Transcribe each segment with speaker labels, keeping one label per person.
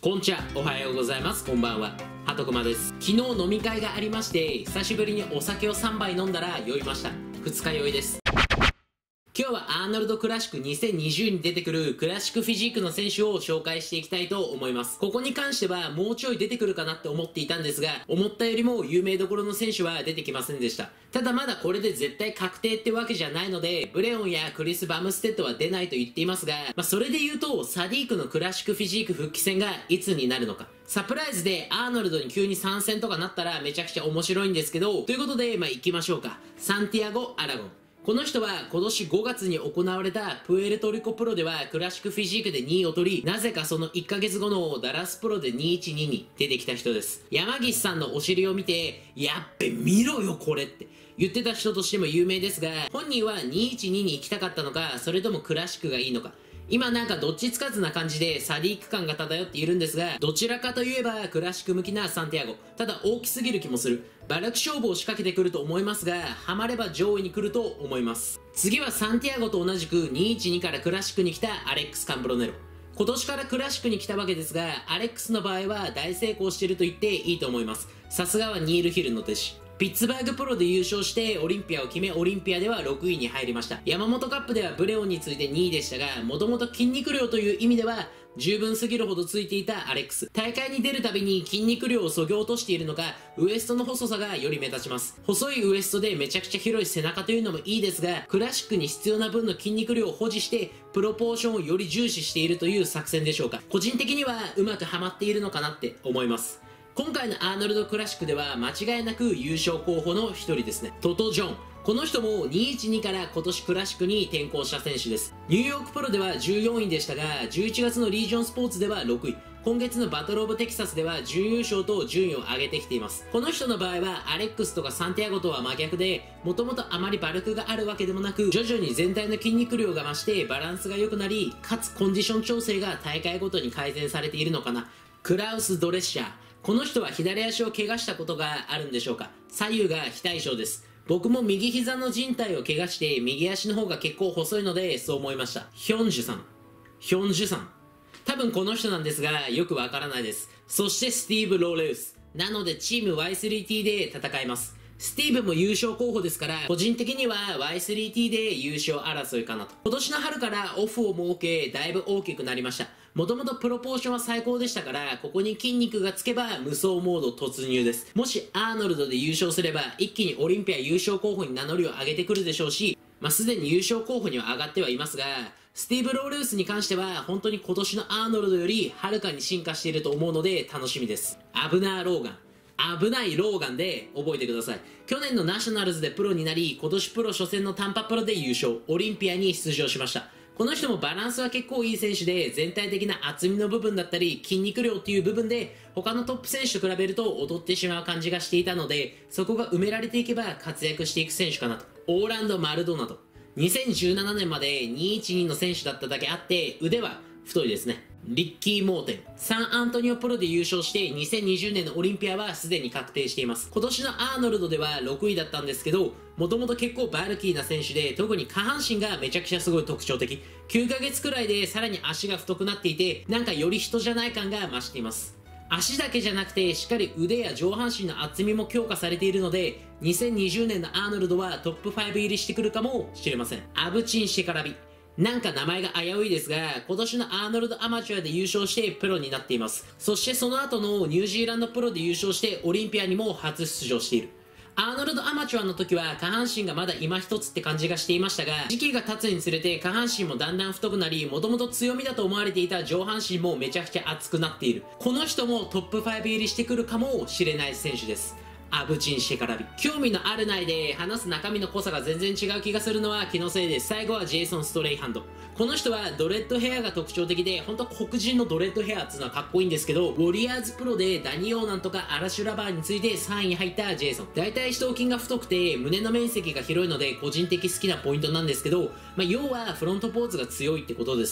Speaker 1: こんちは、おはようございます。こんばんは。はとくまです。昨日飲み会がありまして、久しぶりにお酒を3杯飲んだら酔いました。二日酔いです。今日はアーノルドクラシック2020に出てくるクラシックフィジークの選手を紹介していきたいと思います。ここに関してはもうちょい出てくるかなって思っていたんですが、思ったよりも有名どころの選手は出てきませんでした。ただまだこれで絶対確定ってわけじゃないので、ブレオンやクリス・バムステッドは出ないと言っていますが、それで言うとサディークのクラシックフィジーク復帰戦がいつになるのか。サプライズでアーノルドに急に参戦とかなったらめちゃくちゃ面白いんですけど、ということで行きましょうか。サンティアゴ・アラゴン。この人は今年5月に行われたプエルトリコプロではクラシックフィジークで2位を取り、なぜかその1ヶ月後のダラスプロで212に出てきた人です。山岸さんのお尻を見て、やっべ見ろよこれって言ってた人としても有名ですが、本人は212に行きたかったのか、それともクラシックがいいのか。今なんかどっちつかずな感じでサディーク感が漂っているんですが、どちらかといえばクラシック向きなサンティアゴ。ただ大きすぎる気もする。バラク勝負を仕掛けてくると思いますが、ハマれば上位に来ると思います。次はサンティアゴと同じく212からクラシックに来たアレックス・カンブロネロ。今年からクラシックに来たわけですが、アレックスの場合は大成功していると言っていいと思います。さすがはニール・ヒルの弟子。ピッツバーグプロで優勝してオリンピアを決め、オリンピアでは6位に入りました。山本カップではブレオンについて2位でしたが、もともと筋肉量という意味では十分すぎるほどついていたアレックス。大会に出るたびに筋肉量を削ぎ落としているのか、ウエストの細さがより目立ちます。細いウエストでめちゃくちゃ広い背中というのもいいですが、クラシックに必要な分の筋肉量を保持してプロポーションをより重視しているという作戦でしょうか。個人的にはうまくはまっているのかなって思います。今回のアーノルドクラシックでは間違いなく優勝候補の一人ですね。トト・ジョン。この人も212から今年クラシックに転向した選手です。ニューヨークプロでは14位でしたが、11月のリージョンスポーツでは6位。今月のバトルオブテキサスでは準優勝と順位を上げてきています。この人の場合はアレックスとかサンティアゴとは真逆で、もともとあまりバルクがあるわけでもなく、徐々に全体の筋肉量が増してバランスが良くなり、かつコンディション調整が大会ごとに改善されているのかな。クラウス・ドレッシャー。この人は左足を怪我したことがあるんでしょうか。左右が非対称です。僕も右膝の靭帯を怪我して右足の方が結構細いのでそう思いました。ヒョンジュさん。多分この人なんですがよくわからないです。そしてスティーブ・ローレウス。なのでチーム Y3T で戦います。スティーブも優勝候補ですから、個人的には Y3T で優勝争いかなと。今年の春からオフを設け、だいぶ大きくなりました。もともとプロポーションは最高でしたから、ここに筋肉がつけば無双モード突入です。もしアーノルドで優勝すれば、一気にオリンピア優勝候補に名乗りを上げてくるでしょうし、すでに優勝候補には上がってはいますが、スティーブ・ローレウスに関しては本当に今年のアーノルドよりはるかに進化していると思うので楽しみです。危ないローガンで覚えてください。去年のナショナルズでプロになり、今年プロ初戦のタンパプロで優勝、オリンピアに出場しました。この人もバランスは結構いい選手で、全体的な厚みの部分だったり筋肉量っていう部分で他のトップ選手と比べると劣ってしまう感じがしていたので、そこが埋められていけば活躍していく選手かなと。オーランド・マルドナド。2017年まで212の選手だっただけあって腕は太いですね。リッキー・モーテン。サンアントニオプロで優勝して2020年のオリンピアはすでに確定しています。今年のアーノルドでは6位だったんですけど、もともと結構バルキーな選手で、特に下半身がめちゃくちゃすごい特徴的。9ヶ月くらいでさらに足が太くなっていて、なんかより人じゃない感が増しています。足だけじゃなくてしっかり腕や上半身の厚みも強化されているので、2020年のアーノルドはトップ5入りしてくるかもしれません。アブチン・シェカラビ。なんか名前が危ういですが、今年のアーノルドアマチュアで優勝してプロになっています。そしてその後のニュージーランドプロで優勝してオリンピアにも初出場している。アーノルドアマチュアの時は下半身がまだ今一つって感じがしていましたが、時期が経つにつれて下半身もだんだん太くなり、もともと強みだと思われていた上半身もめちゃくちゃ厚くなっている。この人もトップ5入りしてくるかもしれない選手です。アブチン・シェカラビ。興味のあるないで話す中身の濃さが全然違う気がするのは気のせいです。最後はジェイソン・ストレイハンド。この人はドレッドヘアが特徴的で、本当黒人のドレッドヘアっていうのはかっこいいんですけど、ウォリアーズプロでダニ・オーナンとかアラシュラバーについて3位に入ったジェイソン。大体四頭筋が太くて胸の面積が広いので個人的好きなポイントなんですけど、要はフロントポーズが強いってことですね。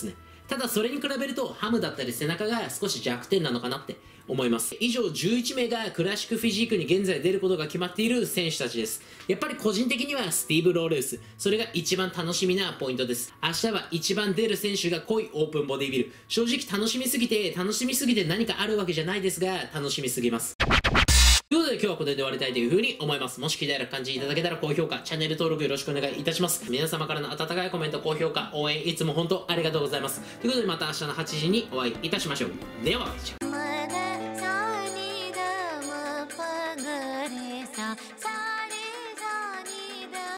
Speaker 1: ただそれに比べるとハムだったり背中が少し弱点なのかなって思います。以上11名がクラシックフィジークに現在出ることが決まっている選手たちです。やっぱり個人的にはスティーブ・ローレウス、それが一番楽しみなポイントです。明日は一番出る選手が濃いオープンボディビル、正直楽しみすぎて何かあるわけじゃないですが楽しみすぎます。ということで今日はこれで終わりたいという風に思います。もし気になる感じいただけたら高評価、チャンネル登録よろしくお願いいたします。皆様からの温かいコメント、高評価、応援いつも本当ありがとうございます。ということでまた明日の8時にお会いいたしましょう。では。